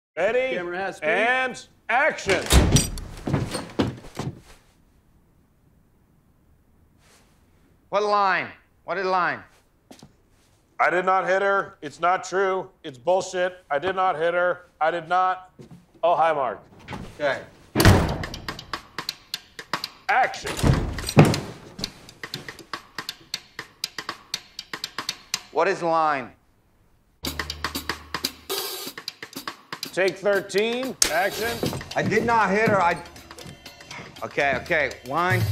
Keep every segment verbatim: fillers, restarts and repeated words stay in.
Ready? Camera has speed. And action. What line? What line? I did not hit her. It's not true. It's bullshit. I did not hit her. I did not. Oh, hi, Mark. Okay. Action. What is line? Take thirteen. Action. I did not hit her. I. Okay, okay. Line.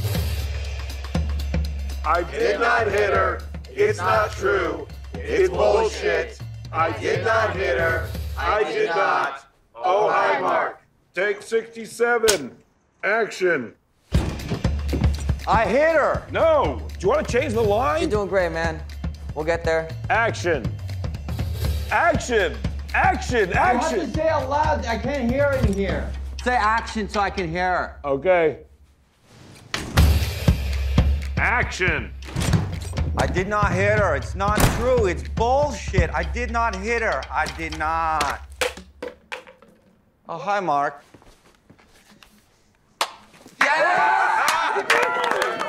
I did not hit her. It's not true. It's bullshit. I did not hit her. I did not. Oh, hi, Mark. Take sixty-seven. Action. I hit her. No. Do you want to change the line? You're doing great, man. We'll get there. Action. Action. Action. You have Action. to say it out loud. I can't hear it in here. Say action so I can hear her. Okay. Action. I did not hit her. It's not true. It's bullshit. I did not hit her. I did not. Oh, hi, Mark. Yeah!